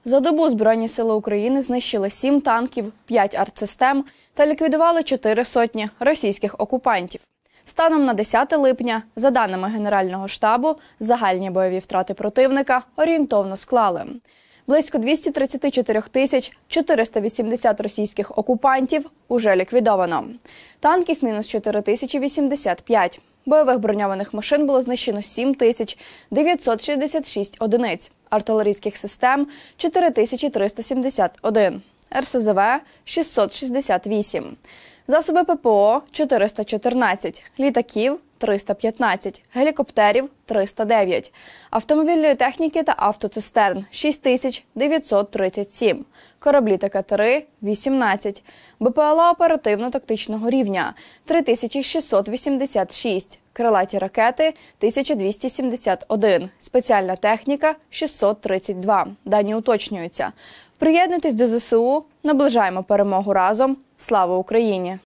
За добу Збройні сили України знищили 7 танків, 5 артсистем та ліквідували 4 сотні російських окупантів. Станом на 10 липня, за даними Генерального штабу, загальні бойові втрати противника орієнтовно склали: близько 234 480 російських окупантів уже ліквідовано. Танків – мінус 4085. Бойових броньованих машин було знищено 7966 одиниць, артилерійських систем – 4371, РСЗВ – 668, засоби ППО – 414, літаків – 315, гелікоптерів – 309, автомобільної техніки та автоцистерн – 6937, кораблі та катери – 18, БПЛА оперативно-тактичного рівня – 3686, крилаті ракети – 1271, спеціальна техніка – 632. Дані уточнюються. Приєднуйтесь до ЗСУ, наближаємо перемогу разом. Слава Україні!